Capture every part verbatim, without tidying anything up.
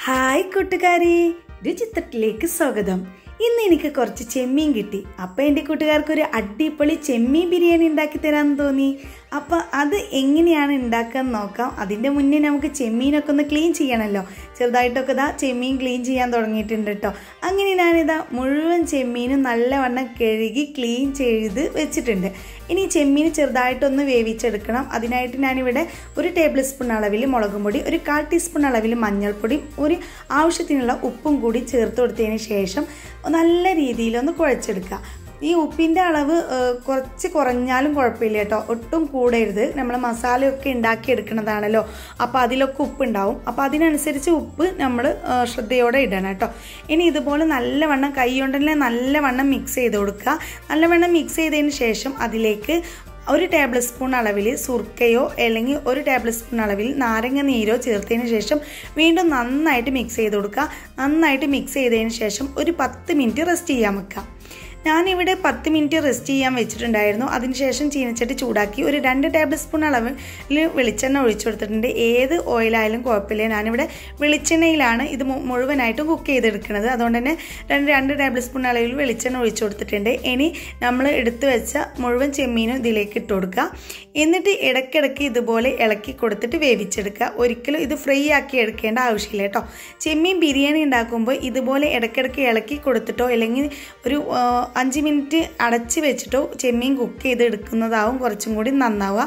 Hi കൂട്ടുകാരി, രുചിത്തട്ടിലേക്ക് സ്വാഗതം. ഇന്ന് എനിക്ക് കുറച്ച് ചെമ്മീൻ കിട്ടി. അപ്പം എൻ്റെ കൂട്ടുകാർക്കൊരു അടിപൊളി ചെമ്മീൻ ബിരിയാണി ഉണ്ടാക്കി തരാമെന്ന് തോന്നി. അപ്പം അത് എങ്ങനെയാണ് ഉണ്ടാക്കാൻ നോക്കാം. അതിൻ്റെ മുന്നേ നമുക്ക് ചെമ്മീനൊക്കെ ഒന്ന് ക്ലീൻ ചെയ്യണമല്ലോ. ചെറുതായിട്ടൊക്കെ ഇതാ ചെമ്മീൻ ക്ലീൻ ചെയ്യാൻ തുടങ്ങിയിട്ടുണ്ട് കേട്ടോ. അങ്ങനെ ഞാനിതാ മുഴുവൻ ചെമ്മീനും നല്ലവണ്ണം കഴുകി ക്ലീൻ ചെയ്ത് വെച്ചിട്ടുണ്ട്. ഇനി ചെമ്മീൻ ചെറുതായിട്ടൊന്ന് വേവിച്ചെടുക്കണം. അതിനായിട്ട് ഞാനിവിടെ ഒരു ടേബിൾ സ്പൂൺ അളവിൽ മുളകും പൊടി, ഒരു കാൽ ടീസ്പൂൺ അളവിൽ മഞ്ഞൾപ്പൊടി, ഒരു ആവശ്യത്തിനുള്ള ഉപ്പും കൂടി ചേർത്ത് കൊടുത്തതിന് ശേഷം നല്ല രീതിയിലൊന്ന് കുഴച്ചെടുക്കുക. ഈ ഉപ്പിൻ്റെ അളവ് കുറച്ച് കുറഞ്ഞാലും കുഴപ്പമില്ല കേട്ടോ, ഒട്ടും കൂടരുത്. നമ്മൾ മസാലയൊക്കെ ഉണ്ടാക്കിയെടുക്കുന്നതാണല്ലോ, അപ്പോൾ അതിലൊക്കെ ഉപ്പ് ഉണ്ടാവും. അപ്പോൾ അതിനനുസരിച്ച് ഉപ്പ് നമ്മൾ ശ്രദ്ധയോടെ ഇടണം കേട്ടോ. ഇനി ഇതുപോലെ നല്ലവണ്ണം കൈ കൊണ്ടല്ലേ നല്ലവണ്ണം മിക്സ് ചെയ്ത് കൊടുക്കുക. നല്ലവണ്ണം മിക്സ് ചെയ്തതിന് ശേഷം അതിലേക്ക് ഒരു ടേബിൾ സ്പൂൺ അളവിൽ സുർക്കയോ അല്ലെങ്കിൽ ഒരു ടേബിൾ സ്പൂൺ അളവിൽ നാരങ്ങ നീരോ ചേർത്തതിന് ശേഷം വീണ്ടും നന്നായിട്ട് മിക്സ് ചെയ്ത് കൊടുക്കുക. നന്നായിട്ട് മിക്സ് ചെയ്തതിന് ശേഷം ഒരു പത്ത് മിനിറ്റ് റെസ്റ്റ് ചെയ്യാൻ വെക്കുക. ഞാനിവിടെ പത്ത് മിനിറ്റ് റെസ്റ്റ് ചെയ്യാൻ വെച്ചിട്ടുണ്ടായിരുന്നു. അതിനുശേഷം ചീനച്ചട്ടി ചൂടാക്കി ഒരു രണ്ട് ടേബിൾ സ്പൂൺ അളവിൽ വെളിച്ചെണ്ണ ഒഴിച്ചു കൊടുത്തിട്ടുണ്ട്. ഏത് ഓയിലായാലും കുഴപ്പമില്ല. ഞാനിവിടെ വെളിച്ചെണ്ണയിലാണ് ഇത് മുഴുവനായിട്ടും കുക്ക് ചെയ്തെടുക്കുന്നത്. അതുകൊണ്ട് തന്നെ രണ്ട് രണ്ട് ടേബിൾ സ്പൂൺ അളവിൽ വെളിച്ചെണ്ണ ഒഴിച്ചു കൊടുത്തിട്ടുണ്ട്. ഇനി നമ്മൾ എടുത്തു വെച്ച മുഴുവൻ ചെമ്മീനും ഇതിലേക്ക് ഇട്ട് കൊടുക്കുക. എന്നിട്ട് ഇടയ്ക്കിടയ്ക്ക് ഇതുപോലെ ഇളക്കി കൊടുത്തിട്ട് വേവിച്ചെടുക്കുക. ഒരിക്കലും ഇത് ഫ്രൈ ആക്കി എടുക്കേണ്ട ആവശ്യമില്ല കേട്ടോ. ചെമ്മീൻ ബിരിയാണി ഉണ്ടാക്കുമ്പോൾ ഇതുപോലെ ഇടയ്ക്കിടയ്ക്ക് ഇളക്കി കൊടുത്തിട്ടോ അല്ലെങ്കിൽ ഒരു അഞ്ച് മിനിറ്റ് അടച്ച് വെച്ചിട്ടോ ചെമ്മീൻ കുക്ക് ചെയ്തെടുക്കുന്നതാവും കുറച്ചും കൂടി നന്നാവുക.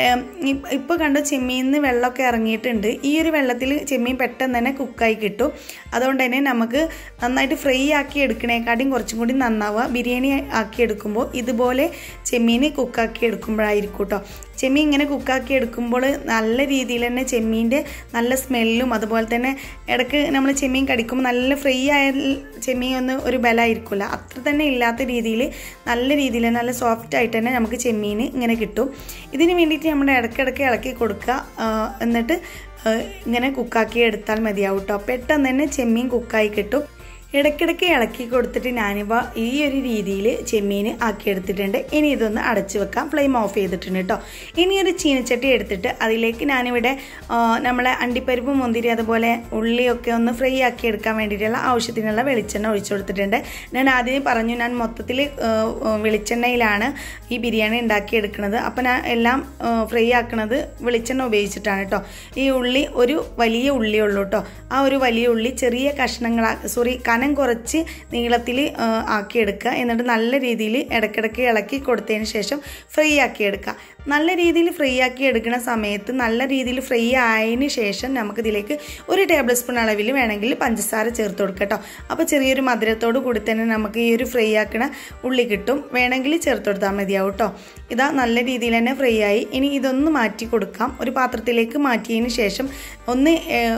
ഇപ്പോൾ കണ്ടോ ചെമ്മീനിൽ നിന്ന് വെള്ളമൊക്കെ ഇറങ്ങിയിട്ടുണ്ട്. ഈ ഒരു വെള്ളത്തിൽ ചെമ്മീൻ പെട്ടെന്ന് തന്നെ കുക്കായി കിട്ടും. അതുകൊണ്ട് തന്നെ നമുക്ക് നന്നായിട്ട് ഫ്രൈ ആക്കി എടുക്കണേക്കാട്ടും കുറച്ചും കൂടി നന്നാവുക ബിരിയാണി ആക്കി എടുക്കുമ്പോൾ. ഇതുപോലെ ചെമ്മീൻ കുക്കാക്കി എടുക്കുമ്പോഴായിരിക്കും കേട്ടോ. ചെമ്മീൻ ഇങ്ങനെ കുക്കാക്കി എടുക്കുമ്പോൾ നല്ല രീതിയിൽ തന്നെ ചെമ്മീൻ്റെ നല്ല സ്മെല്ലും അതുപോലെ തന്നെ ഇടയ്ക്ക് നമ്മൾ ചെമ്മീൻ കടിക്കുമ്പോൾ നല്ല ഫ്രൈ ആയ ചെമ്മീൻ ഒന്ന് ഒരു ബലമായിരിക്കില്ല, അത്ര തന്നെ ഇല്ലാത്ത രീതിയിൽ നല്ല രീതിയിൽ നല്ല സോഫ്റ്റ് ആയിട്ട് തന്നെ നമുക്ക് ചെമ്മീൻ ഇങ്ങനെ കിട്ടും. ഇതിന് വേണ്ടിയിട്ട് നമ്മൾ ഇടയ്ക്കിടയ്ക്ക് ഇളക്കി കൊടുക്കുക. എന്നിട്ട് ഇങ്ങനെ കുക്കാക്കി എടുത്താൽ മതിയാവും കേട്ടോ. പെട്ടെന്ന് തന്നെ ചെമ്മീൻ കുക്കായി കിട്ടും. ഇടയ്ക്കിടയ്ക്ക് ഇളക്കി കൊടുത്തിട്ട് ഞാനിവ ഈ ഒരു രീതിയിൽ ചെമ്മീൻ ആക്കിയെടുത്തിട്ടുണ്ട്. ഇനി ഇതൊന്ന് അടച്ച് വെക്കാം. ഫ്ലെയിം ഓഫ് ചെയ്തിട്ടുണ്ട് കേട്ടോ. ഇനി ഒരു ചീനച്ചട്ടി എടുത്തിട്ട് അതിലേക്ക് ഞാനിവിടെ നമ്മളെ അണ്ടിപ്പരിപ്പ്, മുന്തിരി അതുപോലെ ഉള്ളിയൊക്കെ ഒന്ന് ഫ്രൈ ആക്കി എടുക്കാൻ വേണ്ടിയിട്ടുള്ള ആവശ്യത്തിനുള്ള വെളിച്ചെണ്ണ ഒഴിച്ചു കൊടുത്തിട്ടുണ്ട്. ഞാൻ ആദ്യം പറഞ്ഞു ഞാൻ മൊത്തത്തിൽ വെളിച്ചെണ്ണയിലാണ് ഈ ബിരിയാണി ഉണ്ടാക്കിയെടുക്കുന്നത്. അപ്പോൾ ഞാൻ എല്ലാം ഫ്രൈ ആക്കുന്നത് വെളിച്ചെണ്ണ ഉപയോഗിച്ചിട്ടാണ് കേട്ടോ. ഈ ഉള്ളി ഒരു വലിയ ഉള്ളി ഉള്ളൂ കേട്ടോ. ആ ഒരു വലിയ ഉള്ളി ചെറിയ കഷ്ണങ്ങളാ സോറി കനം കുറച്ച് നീളത്തിൽ ആക്കിയെടുക്കുക. എന്നിട്ട് നല്ല രീതിയിൽ ഇടയ്ക്കിടയ്ക്ക് ഇളക്കി കൊടുത്തതിന് ശേഷം ഫ്രൈ ആക്കിയെടുക്കുക. നല്ല രീതിയിൽ ഫ്രൈ ആക്കി എടുക്കുന്ന സമയത്ത് നല്ല രീതിയിൽ ഫ്രൈ ആയതിന് ശേഷം നമുക്കിതിലേക്ക് ഒരു ടേബിൾ സ്പൂൺ അളവിൽ വേണമെങ്കിൽ പഞ്ചസാര ചേർത്ത് കൊടുക്കുക കേട്ടോ. അപ്പോൾ ചെറിയൊരു മധുരത്തോട് കൂടി തന്നെ നമുക്ക് ഈ ഒരു ഫ്രൈ ആക്കണ ഉള്ളി കിട്ടും. വേണമെങ്കിൽ ചേർത്ത് കൊടുത്താൽ മതിയാവും കേട്ടോ. ഇതാ നല്ല രീതിയിൽ തന്നെ ഫ്രൈ ആയി. ഇനി ഇതൊന്ന് മാറ്റി കൊടുക്കാം. ഒരു പാത്രത്തിലേക്ക് മാറ്റിയതിന് ശേഷം ഒന്ന്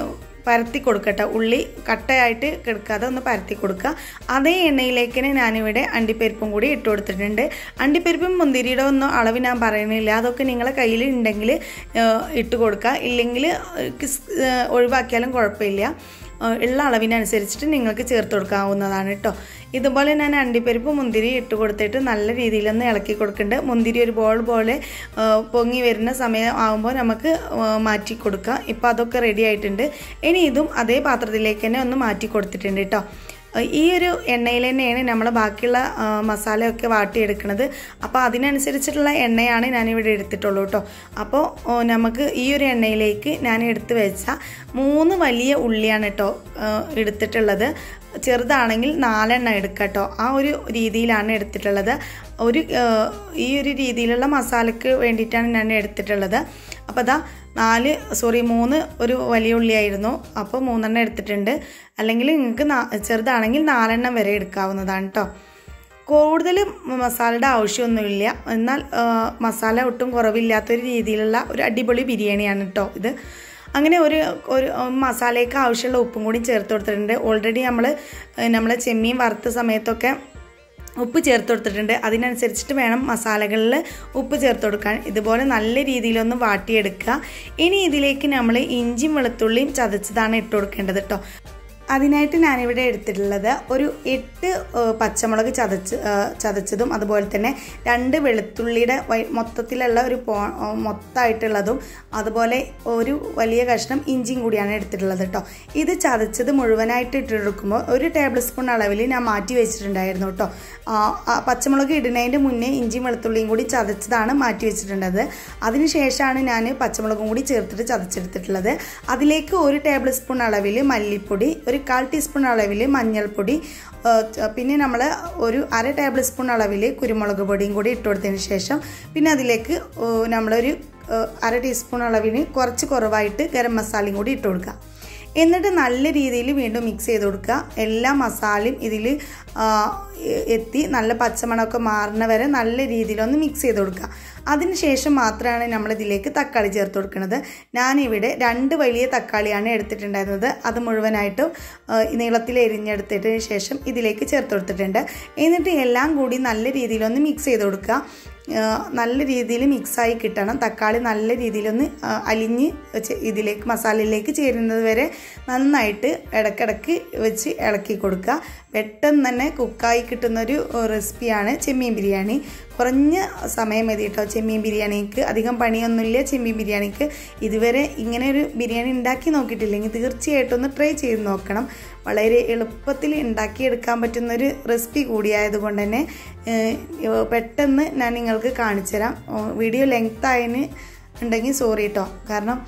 പരത്തി കൊടുക്കട്ടെ. ഉള്ളി കട്ടയായിട്ട് കിടക്കാതെ ഒന്ന് പരത്തി കൊടുക്കുക. അതേ എണ്ണയിലേക്ക് തന്നെ ഞാനിവിടെ അണ്ടിപ്പരിപ്പും കൂടി ഇട്ട് കൊടുത്തിട്ടുണ്ട്. അണ്ടിപ്പരിപ്പും മുന്തിരിയുടെ ഒന്നും അളവ് ഞാൻ പറയുന്നില്ല, അതൊക്കെ നിങ്ങളെ കയ്യിൽ ഉണ്ടെങ്കിൽ ഇട്ട് കൊടുക്കുക. ഇല്ലെങ്കിൽ ഒഴിവാക്കിയാലും കുഴപ്പമില്ല. ഉള്ള അളവിനനുസരിച്ചിട്ട് നിങ്ങൾക്ക് ചേർത്ത് കൊടുക്കാവുന്നതാണ് കേട്ടോ. ഇതുപോലെ ഞാൻ അണ്ടിപ്പരിപ്പ് മുന്തിരി ഇട്ട് കൊടുത്തിട്ട് നല്ല രീതിയിലൊന്ന് ഇളക്കി കൊടുക്കുന്നുണ്ട്. മുന്തിരി ഒരു ബോൾ പോലെ പൊങ്ങി വരുന്ന സമയം ആകുമ്പോൾ നമുക്ക് മാറ്റി കൊടുക്കാം. ഇപ്പോൾ അതൊക്കെ റെഡി ആയിട്ടുണ്ട്. ഇനി ഇതും അതേ പാത്രത്തിലേക്ക് തന്നെ ഒന്ന് മാറ്റി കൊടുത്തിട്ടുണ്ട് കേട്ടോ. ഈ ഒരു എണ്ണയിൽ തന്നെയാണ് നമ്മൾ ബാക്കിയുള്ള മസാലയൊക്കെ വാട്ടിയെടുക്കുന്നത്. അപ്പോൾ അതിനനുസരിച്ചിട്ടുള്ള എണ്ണയാണ് ഞാനിവിടെ എടുത്തിട്ടുള്ളൂ കേട്ടോ. അപ്പോൾ നമുക്ക് ഈ ഒരു എണ്ണയിലേക്ക് ഞാൻ എടുത്ത് വെച്ച മൂന്ന് വലിയ ഉള്ളിയാണ് കേട്ടോ എടുത്തിട്ടുള്ളത്. ചെറുതാണെങ്കിൽ നാലെണ്ണം എടുക്കുക കേട്ടോ. ആ ഒരു രീതിയിലാണ് എടുത്തിട്ടുള്ളത്. ഒരു ഈ ഒരു രീതിയിലുള്ള മസാലയ്ക്ക് വേണ്ടിയിട്ടാണ് ഞാൻ എടുത്തിട്ടുള്ളത്. അപ്പോൾ അതാ നാല് സോറി മൂന്ന് ഒരു വലിയ ഉള്ളിയായിരുന്നു, അപ്പോൾ മൂന്നെണ്ണം എടുത്തിട്ടുണ്ട്. അല്ലെങ്കിൽ നിങ്ങൾക്ക് ചെറുതാണെങ്കിൽ നാലെണ്ണം വരെ എടുക്കാവുന്നതാണ് കേട്ടോ. കൂടുതൽ മസാലയുടെ ആവശ്യമൊന്നുമില്ല, എന്നാൽ മസാല ഒട്ടും കുറവില്ലാത്തൊരു രീതിയിലുള്ള ഒരു അടിപൊളി ബിരിയാണിയാണ് കേട്ടോ ഇത്. അങ്ങനെ ഒരു ഒരു മസാലയ്ക്ക് ആവശ്യമുള്ള ഉപ്പും കൂടി ചേർത്ത് കൊടുത്തിട്ടുണ്ട്. ഓൾറെഡി നമ്മൾ നമ്മളെ ചെമ്മീൻ വറുത്ത സമയത്തൊക്കെ ഉപ്പ് ചേർത്ത് കൊടുത്തിട്ടുണ്ട്. അതിനനുസരിച്ചിട്ട് വേണം മസാലകളിൽ ഉപ്പ് ചേർത്ത് കൊടുക്കാൻ. ഇതുപോലെ നല്ല രീതിയിലൊന്ന് വാട്ടിയെടുക്കുക. ഇനി ഇതിലേക്ക് നമ്മൾ ഇഞ്ചിയും വെളുത്തുള്ളിയും ചതച്ചതാണ് ഇട്ട് കൊടുക്കേണ്ടത് കേട്ടോ. അതിനായിട്ട് ഞാനിവിടെ എടുത്തിട്ടുള്ളത് ഒരു എട്ട് പച്ചമുളക് ചതച്ച് ചതച്ചതും അതുപോലെ തന്നെ രണ്ട് വെളുത്തുള്ളിയുടെ മൊത്തത്തിലുള്ള ഒരു പോ മൊത്തമായിട്ടുള്ളതും അതുപോലെ ഒരു വലിയ കഷ്ണം ഇഞ്ചിയും കൂടിയാണ് എടുത്തിട്ടുള്ളത് കേട്ടോ. ഇത് ചതച്ചത് മുഴുവനായിട്ട് ഇട്ടെടുക്കുമ്പോൾ ഒരു ടേബിൾ സ്പൂൺ അളവിൽ ഞാൻ മാറ്റി വെച്ചിട്ടുണ്ടായിരുന്നു കേട്ടോ. പച്ചമുളക് ഇടുന്നതിൻ്റെ മുന്നേ ഇഞ്ചിയും വെളുത്തുള്ളിയും കൂടി ചതച്ചതാണ് മാറ്റി വെച്ചിട്ടുള്ളത്. അതിനുശേഷമാണ് ഞാൻ പച്ചമുളകും കൂടി ചേർത്തിട്ട് ചതച്ചെടുത്തിട്ടുള്ളത്. അതിലേക്ക് ഒരു ടേബിൾ സ്പൂൺ അളവിൽ മല്ലിപ്പൊടി, ഒരു കാൽ ടീസ്പൂൺ അളവിൽ മഞ്ഞൾപ്പൊടി, പിന്നെ നമ്മൾ ഒരു അര ടേബിൾ സ്പൂൺ അളവിൽ കുരുമുളക് പൊടിയും കൂടി ഇട്ട് കൊടുത്തതിന് ശേഷം പിന്നെ അതിലേക്ക് നമ്മളൊരു അര ടീസ്പൂൺ അളവിന് കുറച്ച് കുറവായിട്ട് ഗരം മസാലയും കൂടി ഇട്ട് കൊടുക്കുക. എന്നിട്ട് നല്ല രീതിയിൽ വീണ്ടും മിക്സ് ചെയ്ത് കൊടുക്കുക. എല്ലാ മസാലയും ഇതിൽ എത്തി നല്ല പച്ചമണമൊക്കെ മാറുന്ന വരെ നല്ല രീതിയിലൊന്ന് മിക്സ് ചെയ്ത് കൊടുക്കുക. അതിനുശേഷം മാത്രമാണ് നമ്മൾ ഇതിലേക്ക് തക്കാളി ചേർത്ത് കൊടുക്കുന്നത്. ഞാനിവിടെ രണ്ട് വലിയ തക്കാളിയാണ് എടുത്തിട്ടുണ്ടായിരുന്നത്. അത് മുഴുവനായിട്ടും നീളത്തിൽ എരിഞ്ഞെടുത്തതിന് ശേഷം ഇതിലേക്ക് ചേർത്ത് കൊടുത്തിട്ടുണ്ട്. എന്നിട്ട് എല്ലാം കൂടി നല്ല രീതിയിലൊന്ന് മിക്സ് ചെയ്ത് കൊടുക്കുക. നല്ല രീതിയിൽ മിക്സായി കിട്ടണം. തക്കാളി നല്ല രീതിയിലൊന്ന് അലിഞ്ഞ് ഇതിലേക്ക് മസാലയിലേക്ക് ചേരുന്നത് വരെ നന്നായിട്ട് ഇടയ്ക്കിടയ്ക്ക് വെച്ച് ഇളക്കി കൊടുക്കുക. പെട്ടെന്ന് തന്നെ കുക്കായി കിട്ടുന്നൊരു റെസിപ്പിയാണ് ചെമ്മീൻ ബിരിയാണി. കുറഞ്ഞ സമയം മതി കേട്ടോ ചെമ്മീൻ ബിരിയാണിക്ക്. അധികം പണിയൊന്നുമില്ല ചെമ്മീൻ ബിരിയാണിക്ക്. ഇതുവരെ ഇങ്ങനെ ഒരു ബിരിയാണി ഉണ്ടാക്കി നോക്കിയിട്ടില്ലെങ്കിൽ തീർച്ചയായിട്ടും ഒന്ന് ട്രൈ ചെയ്ത് നോക്കണം. വളരെ എളുപ്പത്തിൽ ഉണ്ടാക്കിയെടുക്കാൻ പറ്റുന്നൊരു റെസിപ്പി കൂടിയായതുകൊണ്ട് തന്നെ പെട്ടെന്ന് ഞാൻ നിങ്ങൾക്ക് കാണിച്ചു തരാം. വീഡിയോ ലെങ്ത് ആയതിന് ഉണ്ടെങ്കിൽ സോറി കേട്ടോ. കാരണം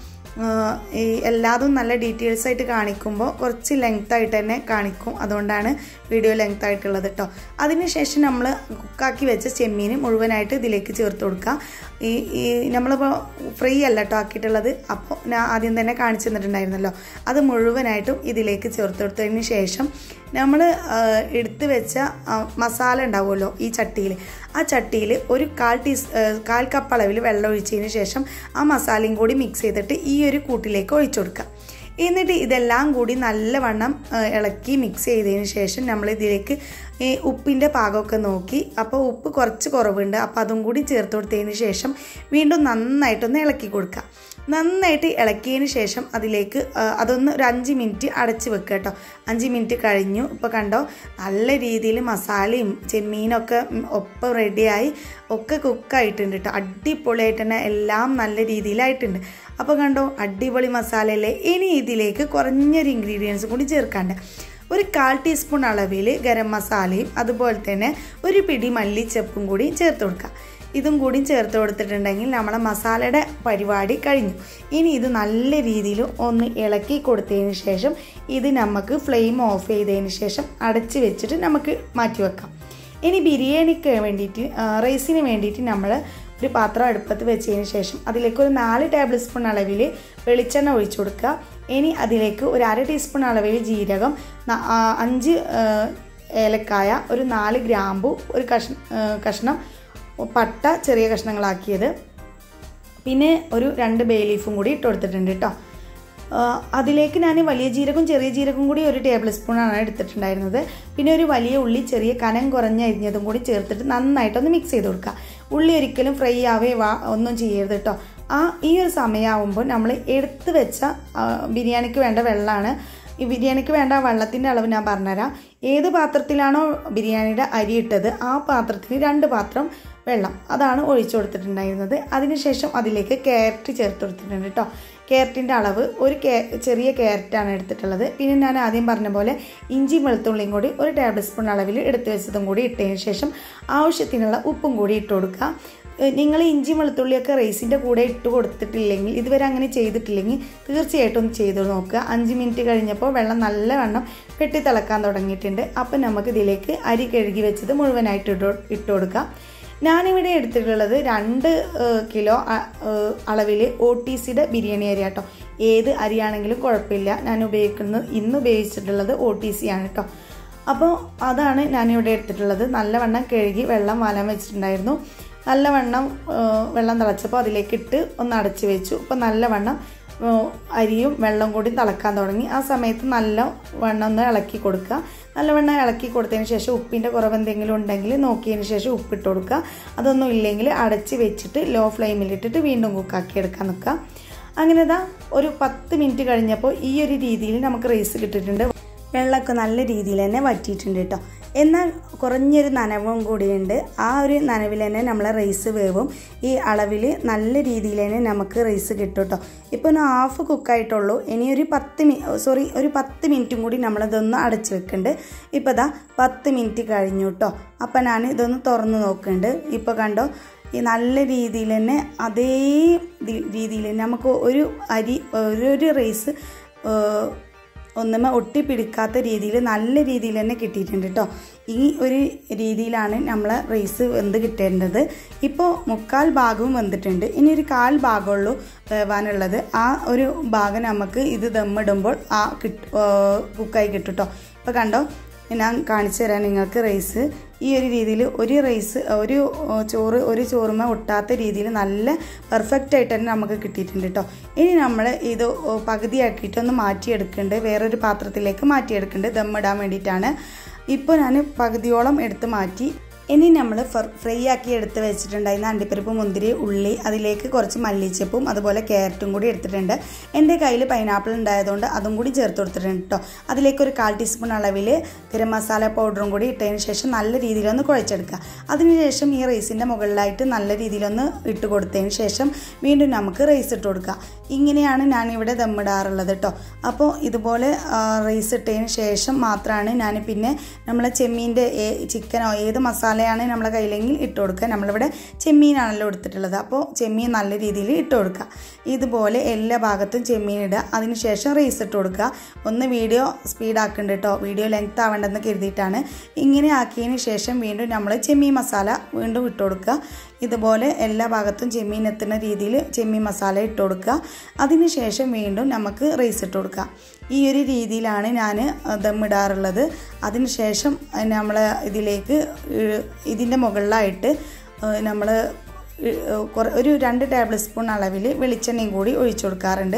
ഈ എല്ലാതും നല്ല ഡീറ്റെയിൽസ് ആയിട്ട് കാണിക്കുമ്പോൾ കുറച്ച് ലെങ്ത് ആയിട്ട് തന്നെ കാണിക്കും. അതുകൊണ്ടാണ് വീഡിയോ ലെങ്ത് ആയിട്ടുള്ളത് കേട്ടോ. അതിനുശേഷം നമ്മൾ കുക്കാക്കി വെച്ച ചെമ്മീൻ മുഴുവനായിട്ട് ഇതിലേക്ക് ചേർത്ത് കൊടുക്കുക. ഈ ഈ നമ്മളിപ്പോൾ ഫ്രൈ അല്ല കേട്ടോ ആക്കിയിട്ടുള്ളത്. അപ്പോൾ ഞാൻ ആദ്യം തന്നെ കാണിച്ചു തന്നിട്ടുണ്ടായിരുന്നല്ലോ. അത് മുഴുവനായിട്ടും ഇതിലേക്ക് ചേർത്ത് കൊടുത്തതിന് ശേഷം നമ്മൾ എടുത്ത് വെച്ച മസാല ഉണ്ടാവുമല്ലോ ഈ ചട്ടിയിൽ, ആ ചട്ടിയിൽ ഒരു കാൽ ടീസ് കാൽ കപ്പ് അളവിൽ വെള്ളം ഒഴിച്ചതിന് ശേഷം ആ മസാലയും കൂടി മിക്സ് ചെയ്തിട്ട് ഈ ഒരു കൂട്ടിലേക്ക് ഒഴിച്ചു കൊടുക്കുക. എന്നിട്ട് ഇതെല്ലാം കൂടി നല്ലവണ്ണം ഇളക്കി മിക്സ് ചെയ്തതിന് ശേഷം നമ്മൾ ഇതിലേക്ക് ഈ ഉപ്പിൻ്റെ പാകമൊക്കെ നോക്കി, അപ്പോൾ ഉപ്പ് കുറച്ച് കുറവുണ്ട്, അപ്പോൾ അതും കൂടി ചേർത്ത് കൊടുത്തതിന് ശേഷം വീണ്ടും നന്നായിട്ടൊന്ന് ഇളക്കി കൊടുക്കുക. നന്നായിട്ട് ഇളക്കിയതിന് ശേഷം അതിലേക്ക് അതൊന്ന് ഒരു അഞ്ച് മിനിറ്റ് അടച്ച് വെക്കുക കേട്ടോ. അഞ്ച് മിനിറ്റ് കഴിഞ്ഞു. ഇപ്പോൾ കണ്ടോ നല്ല രീതിയിൽ മസാലയും ചെമ്മീനൊക്കെ ഒപ്പം റെഡിയായി ഒക്കെ കുക്കായിട്ടുണ്ട് കേട്ടോ. അടിപൊളിയായിട്ട് തന്നെ എല്ലാം നല്ല രീതിയിലായിട്ടുണ്ട്. അപ്പോൾ കണ്ടോ അടിപൊളി മസാലയല്ലേ. ഇനി ഇതിലേക്ക് കുറഞ്ഞൊരു ഇൻഗ്രീഡിയൻസ് കൂടി ചേർക്കാണ്ട് ഒരു കാൽ ടീസ്പൂൺ അളവിൽ ഗരം മസാലയും അതുപോലെ തന്നെ ഒരു പിടി മല്ലിച്ചപ്പും കൂടി ചേർത്ത് കൊടുക്കുക. ഇതും കൂടി ചേർത്ത് കൊടുത്തിട്ടുണ്ടെങ്കിൽ നമ്മളെ മസാലയുടെ പരിപാടി കഴിഞ്ഞു. ഇനി ഇത് നല്ല രീതിയിൽ ഒന്ന് ഇളക്കി കൊടുത്തതിന് ശേഷം ഇത് നമുക്ക് ഫ്ലെയിം ഓഫ് ചെയ്തതിന് ശേഷം അടച്ച് വെച്ചിട്ട് നമുക്ക് മാറ്റി വെക്കാം. ഇനി ബിരിയാണിക്ക് വേണ്ടിയിട്ട് റൈസിന് വേണ്ടിയിട്ട് നമ്മൾ ഒരു പാത്രം അടുപ്പത്ത് വെച്ചതിന് ശേഷം അതിലേക്ക് ഒരു നാല് ടേബിൾ സ്പൂൺ അളവിൽ വെളിച്ചെണ്ണ ഒഴിച്ചു കൊടുക്കുക. ഇനി അതിലേക്ക് ഒരു അര ടീസ്പൂൺ അളവിൽ ജീരകം, അഞ്ച് ഏലക്കായ, ഒരു നാല് ഗ്രാമ്പു, ഒരു കഷ്ണം കഷ്ണം പട്ട ചെറിയ കഷ്ണങ്ങളാക്കിയത്, പിന്നെ ഒരു രണ്ട് ബേ ലീഫും കൂടി ഇട്ട് കൊടുത്തിട്ടുണ്ട് കേട്ടോ. അതിലേക്ക് ഞാൻ വലിയ ജീരകവും ചെറിയ ജീരകവും കൂടി ഒരു ടേബിൾ സ്പൂണാണ് എടുത്തിട്ടുണ്ടായിരുന്നത്. പിന്നെ ഒരു വലിയ ഉള്ളി ചെറിയ കനം കുറഞ്ഞ അരിഞ്ഞതും കൂടി ചേർത്തിട്ട് നന്നായിട്ടൊന്ന് മിക്സ് ചെയ്ത് കൊടുക്കുക. ഉള്ളി ഒരിക്കലും ഫ്രൈ ആവേ വാ ഒന്നും ചെയ്യരുത് കേട്ടോ. ആ ഈ ഒരു സമയമാകുമ്പോൾ നമ്മൾ എടുത്ത് വെച്ച ബിരിയാണിക്ക് വേണ്ട വെള്ളമാണ്. ഈ ബിരിയാണിക്ക് വേണ്ട വെള്ളത്തിൻ്റെ അളവ് ഞാൻ പറഞ്ഞുതരാം. ഏത് പാത്രത്തിലാണോ ബിരിയാണിയുടെ അരി ഇട്ടത് ആ പാത്രത്തിന് രണ്ട് പാത്രം വെള്ളം അതാണ് ഒഴിച്ചു കൊടുത്തിട്ടുണ്ടായിരുന്നത്. അതിനുശേഷം അതിലേക്ക് ക്യാരറ്റ് ചേർത്ത് കൊടുത്തിട്ടുണ്ട് കേട്ടോ. ക്യാരറ്റിൻ്റെ അളവ് ഒരു കേ ചെറിയ ക്യാരറ്റാണ് എടുത്തിട്ടുള്ളത്. പിന്നെ ഞാൻ ആദ്യം പറഞ്ഞ പോലെ ഇഞ്ചി വെളുത്തുള്ളിയും കൂടി ഒരു ടേബിൾ സ്പൂൺ അളവിൽ എടുത്ത് വെച്ചതും കൂടി ഇട്ടതിന് ശേഷം ആവശ്യത്തിനുള്ള ഉപ്പും കൂടി ഇട്ട് കൊടുക്കുക. നിങ്ങൾ ഇഞ്ചി വെളുത്തുള്ളിയൊക്കെ റൈസിൻ്റെ കൂടെ ഇട്ട് കൊടുത്തിട്ടില്ലെങ്കിൽ, ഇതുവരെ അങ്ങനെ ചെയ്തിട്ടില്ലെങ്കിൽ തീർച്ചയായിട്ടും ഒന്ന് ചെയ്ത് നോക്കുക. അഞ്ച് മിനിറ്റ് കഴിഞ്ഞപ്പോൾ വെള്ളം നല്ലവണ്ണം വെട്ടി തിളക്കാൻ തുടങ്ങിയിട്ടുണ്ട്. അപ്പം നമുക്ക് ഇതിലേക്ക് അരി കഴുകി വെച്ചത് മുഴുവനായിട്ട് ഇട്ട് ഇട്ട് കൊടുക്കാം. ഞാനിവിടെ എടുത്തിട്ടുള്ളത് രണ്ട് കിലോ അളവിൽ ഒ ടി സിയുടെ ബിരിയാണി അരി കേട്ടോ. ഏത് അരിയാണെങ്കിലും കുഴപ്പമില്ല. ഞാൻ ഉപയോഗിക്കുന്നത് ഇന്ന് ഉപയോഗിച്ചിട്ടുള്ളത് ഒ ടി സി ആണ് കേട്ടോ. അപ്പോൾ അതാണ് ഞാനിവിടെ എടുത്തിട്ടുള്ളത്. നല്ലവണ്ണം കഴുകി വെള്ളം വാലാൻ വെച്ചിട്ടുണ്ടായിരുന്നു. നല്ലവണ്ണം വെള്ളം തിളച്ചപ്പോൾ അതിലേക്ക് ഇട്ട് ഒന്ന് അടച്ച് വെച്ചു. അപ്പോൾ നല്ലവണ്ണം അരിയും വെള്ളം കൂടി തിളക്കാൻ തുടങ്ങി. ആ സമയത്ത് നല്ല വണ്ണം ഒന്ന് ഇളക്കി കൊടുക്കുക. നല്ലവണ്ണം ഇളക്കി കൊടുത്തതിന് ശേഷം ഉപ്പിൻ്റെ കുറവ് എന്തെങ്കിലും ഉണ്ടെങ്കിൽ നോക്കിയതിന് ശേഷം ഉപ്പിട്ട് കൊടുക്കുക. അതൊന്നും ഇല്ലെങ്കിൽ അടച്ച് വെച്ചിട്ട് ലോ ഫ്ലെയിമിലിട്ടിട്ട് വീണ്ടും കുക്കാക്കി എടുക്കാൻ നിൽക്കുക. അങ്ങനെ ഇതാ ഒരു പത്ത് മിനിറ്റ് കഴിഞ്ഞപ്പോൾ ഈ ഒരു രീതിയിൽ നമുക്ക് റൈസ് കിട്ടിയിട്ടുണ്ട്. വെള്ളമൊക്കെ നല്ല രീതിയിൽ തന്നെ വറ്റിയിട്ടുണ്ട് കേട്ടോ. എന്നാൽ കുറഞ്ഞൊരു നനവും കൂടിയുണ്ട്. ആ ഒരു നനവിൽ തന്നെ നമ്മളെ റൈസ് വേവും. ഈ അളവിൽ നല്ല രീതിയിൽ തന്നെ നമുക്ക് റൈസ് കിട്ടും കേട്ടോ. ഇപ്പോൾ ഒന്ന് ഹാഫ് കുക്കായിട്ടുള്ളൂ. ഇനി ഒരു പത്ത് മി സോറി ഒരു പത്ത് മിനിറ്റും കൂടി നമ്മളിതൊന്ന് അടച്ച് വെക്കുന്നുണ്ട്. ഇപ്പോൾ ഇതാ പത്ത് മിനിറ്റ് കഴിഞ്ഞു കേട്ടോ. അപ്പം ഞാൻ ഇതൊന്ന് തുറന്ന് നോക്കുന്നുണ്ട്. ഇപ്പോൾ കണ്ടോ, ഈ നല്ല രീതിയിൽ തന്നെ അതേ രീതിയിൽ നമുക്ക് ഒരു അരി ഒരു റൈസ് ഒന്നുമേ ഒട്ടിപ്പിടിക്കാത്ത രീതിയിൽ നല്ല രീതിയിൽ തന്നെ കിട്ടിയിട്ടുണ്ട് കേട്ടോ. ഈ ഒരു രീതിയിലാണ് നമ്മൾ റൈസ് വെന്ത് കിട്ടേണ്ടത്. ഇപ്പോൾ മുക്കാൽ ഭാഗവും വെന്തിട്ടുണ്ട്. ഇനി ഒരു കാൽ ഭാഗമുള്ളൂ വേവാനുള്ളത്. ആ ഒരു ഭാഗം നമുക്ക് ഇത് ദമ്മിടുമ്പോൾ ആ കിട്ട് കുക്കായി കിട്ടും കേട്ടോ. ഇപ്പോൾ കണ്ടോ, ഞാൻ കാണിച്ചു തരാം നിങ്ങൾക്ക് റൈസ്. ഈ ഒരു രീതിയിൽ ഒരു റൈസ് ഒരു ചോറ് ഒരു ചോറുമ ഒട്ടാത്ത രീതിയിൽ നല്ല പെർഫെക്റ്റ് ആയിട്ട് തന്നെ നമുക്ക് കിട്ടിയിട്ടുണ്ട് കേട്ടോ. ഇനി നമ്മൾ ഇത് പകുതിയാക്കിയിട്ടൊന്ന് മാറ്റിയെടുക്കുന്നുണ്ട്. വേറൊരു പാത്രത്തിലേക്ക് മാറ്റിയെടുക്കുന്നുണ്ട് ദമ്മിടാൻ വേണ്ടിയിട്ടാണ്. ഇപ്പോൾ ഞാൻ പകുതിയോളം എടുത്ത് മാറ്റി. ഇനി നമ്മൾ ഫ്രൈ ആക്കി എടുത്ത് വെച്ചിട്ടുണ്ടായിരുന്ന അണ്ടിപ്പരിപ്പ്, മുന്തിരി, ഉള്ളി, അതിലേക്ക് കുറച്ച് മല്ലിച്ചപ്പും അതുപോലെ ക്യാരറ്റും കൂടി എടുത്തിട്ടുണ്ട്. എൻ്റെ കയ്യിൽ പൈനാപ്പിൾ ഉണ്ടായതുകൊണ്ട് അതും കൂടി ചേർത്ത് കൊടുത്തിട്ടുണ്ട് കേട്ടോ. അതിലേക്ക് ഒരു കാൽ ടീസ്പൂൺ അളവിൽ ഗരം മസാല പൗഡറും കൂടി ഇട്ടതിന് ശേഷം നല്ല രീതിയിലൊന്ന് കുഴച്ചെടുക്കുക. അതിനുശേഷം ഈ റൈസിൻ്റെ മുകളിലായിട്ട് നല്ല രീതിയിലൊന്ന് ഇട്ട് കൊടുത്തതിന് ശേഷം വീണ്ടും നമുക്ക് റൈസ് ഇട്ട് കൊടുക്കുക. ഇങ്ങനെയാണ് ഞാനിവിടെ ദമ്മിടാറുള്ളത് കേട്ടോ. അപ്പോൾ ഇതുപോലെ റൈസ് ഇട്ടതിന് ശേഷം മാത്രമാണ് ഞാൻ പിന്നെ നമ്മളെ ചെമ്മീൻ്റെ ചിക്കനോ ഏത് മസാല ാണ് നമ്മളെ കയ്യിലെങ്കിൽ ഇട്ട് കൊടുക്കുക. നമ്മളിവിടെ ചെമ്മീനാണല്ലോ എടുത്തിട്ടുള്ളത്. അപ്പോൾ ചെമ്മീൻ നല്ല രീതിയിൽ ഇട്ട് കൊടുക്കുക. ഇതുപോലെ എല്ലാ ഭാഗത്തും ചെമ്മീൻ ഇടുക. അതിനുശേഷം റൈസ് ഇട്ട് കൊടുക്കുക. ഒന്ന് വീഡിയോ സ്പീഡാക്കുന്നുണ്ട് കേട്ടോ, വീഡിയോ ലെങ്ത് ആവേണ്ടെന്ന് കരുതിയിട്ടാണ്. ഇങ്ങനെ ആക്കിയതിന് ശേഷം വീണ്ടും നമ്മൾ ചെമ്മീൻ മസാല വീണ്ടും ഇട്ട് കൊടുക്കുക. ഇതുപോലെ എല്ലാ ഭാഗത്തും ചെമ്മീൻ എത്തുന്ന രീതിയിൽ ചെമ്മീൻ മസാല ഇട്ട് കൊടുക്കുക. അതിനുശേഷം വീണ്ടും നമുക്ക് റൈസ് ഇട്ട് കൊടുക്കുക. ഈ ഒരു രീതിയിലാണ് ഞാൻ ദമ്മിടാറുള്ളത്. അതിനുശേഷം നമ്മൾ ഇതിലേക്ക് ഇതിൻ്റെ മുകളിലായിട്ട് നമ്മൾ ഒരു രണ്ട് ടേബിൾ സ്പൂൺ അളവിൽ വെളിച്ചെണ്ണയും കൂടി ഒഴിച്ചു കൊടുക്കാറുണ്ട്.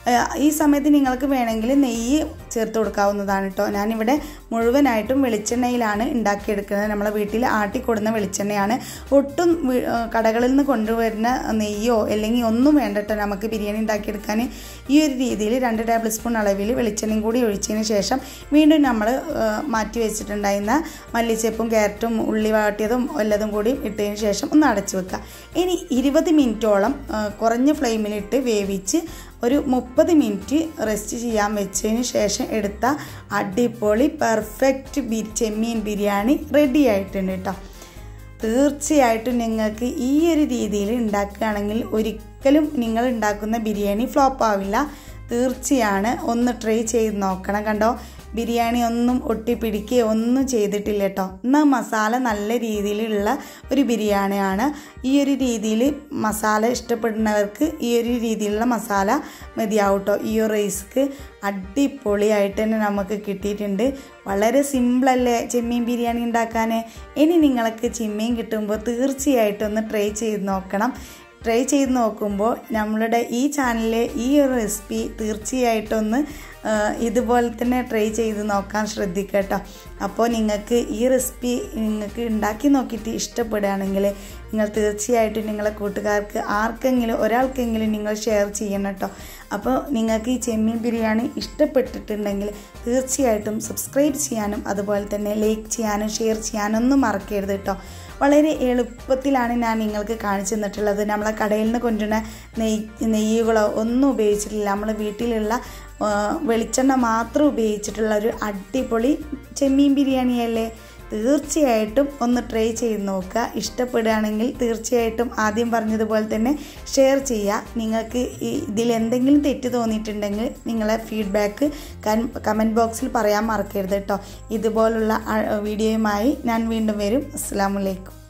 ഈ സമയത്ത് നിങ്ങൾക്ക് വേണമെങ്കിൽ നെയ്യ് ചേർത്ത് കൊടുക്കാവുന്നതാണ് കേട്ടോ. ഞാനിവിടെ മുഴുവനായിട്ടും വെളിച്ചെണ്ണയിലാണ് ഉണ്ടാക്കിയെടുക്കുന്നത്. നമ്മളെ വീട്ടിൽ ആട്ടിക്കൊടുന്ന വെളിച്ചെണ്ണയാണ്. ഒട്ടും കടകളിൽ നിന്ന് കൊണ്ടുവരുന്ന നെയ്യോ അല്ലെങ്കിൽ ഒന്നും വേണ്ട കേട്ടോ നമുക്ക് ബിരിയാണി ഉണ്ടാക്കിയെടുക്കാൻ. ഈ ഒരു രീതിയിൽ രണ്ട് ടേബിൾ സ്പൂൺ അളവിൽ വെളിച്ചെണ്ണയും കൂടി ഒഴിച്ചതിന് ശേഷം വീണ്ടും നമ്മൾ മാറ്റി വെച്ചിട്ടുണ്ടായിരുന്ന മല്ലിച്ചപ്പും ക്യാരറ്റും ഉള്ളി വാട്ടിയതും എല്ലതും കൂടി ഇട്ടതിന് ശേഷം ഒന്ന് അടച്ചു വെക്കുക. ഇനി ഇരുപത് മിനിറ്റോളം കുറഞ്ഞ ഫ്ലെയിമിലിട്ട് വേവിച്ച് ഒരു മുപ്പത് മിനിറ്റ് റെസ്റ്റ് ചെയ്യാൻ വെച്ചതിന് ശേഷം എടുത്ത അടിപൊളി പെർഫെക്റ്റ് ബി ചെമ്മീൻ ബിരിയാണി റെഡി ആയിട്ടുണ്ട് കേട്ടോ. തീർച്ചയായിട്ടും നിങ്ങൾക്ക് ഈ ഒരു രീതിയിൽ ഉണ്ടാക്കുകയാണെങ്കിൽ ഒരിക്കലും നിങ്ങൾ ഉണ്ടാക്കുന്ന ബിരിയാണി ഫ്ലോപ്പ് ആവില്ല. തീർച്ചയാണ്, ഒന്ന് ട്രൈ ചെയ്ത് നോക്കണം. കണ്ടോ, ബിരിയാണി ഒന്നും ഒട്ടിപ്പിടിക്കുകയോ ഒന്നും ചെയ്തിട്ടില്ല കേട്ടോ. എന്നാൽ മസാല നല്ല രീതിയിലുള്ള ഒരു ബിരിയാണിയാണ്. ഈ ഒരു രീതിയിൽ മസാല ഇഷ്ടപ്പെടുന്നവർക്ക് ഈ ഒരു രീതിയിലുള്ള മസാല മതിയാവും കേട്ടോ. ഈ ഒരു റൈസ്ക്ക് അടിപൊളിയായിട്ട് തന്നെ നമുക്ക് കിട്ടിയിട്ടുണ്ട്. വളരെ സിമ്പിളല്ലേ ചെമ്മീൻ ബിരിയാണി ഉണ്ടാക്കാൻ. ഇനി നിങ്ങൾക്ക് ചെമ്മീൻ കിട്ടുമ്പോൾ തീർച്ചയായിട്ടും ഒന്ന് ട്രൈ ചെയ്ത് നോക്കണം. ട്രൈ ചെയ്ത് നോക്കുമ്പോൾ നമ്മളുടെ ഈ ചാനലിലെ ഈ ഒരു റെസിപ്പി തീർച്ചയായിട്ടും ഒന്ന് ഇതുപോലെ തന്നെ ട്രൈ ചെയ്ത് നോക്കാൻ ശ്രദ്ധിക്കുക കേട്ടോ. അപ്പോൾ നിങ്ങൾക്ക് ഈ റെസിപ്പി നിങ്ങൾക്ക് ഉണ്ടാക്കി നോക്കിയിട്ട് ഇഷ്ടപ്പെടുകയാണെങ്കിൽ നിങ്ങൾ തീർച്ചയായിട്ടും നിങ്ങളെ കൂട്ടുകാർക്ക് ആർക്കെങ്കിലും ഒരാൾക്കെങ്കിലും നിങ്ങൾ ഷെയർ ചെയ്യണം കേട്ടോ. അപ്പോൾ നിങ്ങൾക്ക് ഈ ചെമ്മീൻ ബിരിയാണി ഇഷ്ടപ്പെട്ടിട്ടുണ്ടെങ്കിൽ തീർച്ചയായിട്ടും സബ്സ്ക്രൈബ് ചെയ്യാനും അതുപോലെ തന്നെ ലൈക്ക് ചെയ്യാനും ഷെയർ ചെയ്യാനും ഒന്നും മറക്കരുത് കേട്ടോ. വളരെ എളുപ്പത്തിലാണ് ഞാൻ നിങ്ങൾക്ക് കാണിച്ചു തന്നിട്ടുള്ളത്. നമ്മളെ കടയിൽ നിന്ന് കൊണ്ടുവരുന്ന നെയ്യ് നെയ്യുകളോ ഒന്നും ഉപയോഗിച്ചിട്ടില്ല. നമ്മൾ വീട്ടിലുള്ള വെളിച്ചെണ്ണ മാത്രം ഉപയോഗിച്ചിട്ടുള്ള ഒരു അടിപൊളി ചെമ്മീൻ ബിരിയാണിയല്ലേ. തീർച്ചയായിട്ടും ഒന്ന് ട്രൈ ചെയ്ത് നോക്കുക. ഇഷ്ടപ്പെടുകയാണെങ്കിൽ തീർച്ചയായിട്ടും ആദ്യം പറഞ്ഞതുപോലെ തന്നെ ഷെയർ ചെയ്യുക. നിങ്ങൾക്ക് ഇതിൽ എന്തെങ്കിലും തെറ്റ് തോന്നിയിട്ടുണ്ടെങ്കിൽ നിങ്ങളെ ഫീഡ്ബാക്ക് കമൻറ്റ് ബോക്സിൽ പറയാൻ മറക്കരുത് കേട്ടോ. ഇതുപോലുള്ള വീഡിയോയുമായി ഞാൻ വീണ്ടും വരും. അസ്സലാമു അലൈക്കും.